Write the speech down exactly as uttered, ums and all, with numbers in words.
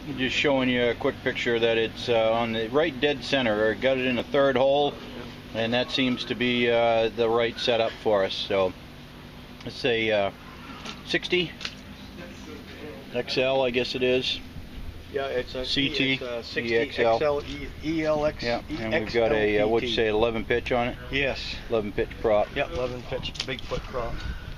Just showing you a quick picture that it's uh, on the right dead center. I got it in a third hole, and that seems to be uh, the right setup for us. So let's say uh, sixty X L, I guess it is. Yeah, it's a C T, it's a sixty E X L. X L, E- ELX. Yeah, and we've got a uh, what'd you say, eleven pitch on it? Yes. eleven pitch prop. Yeah, eleven pitch Bigfoot prop.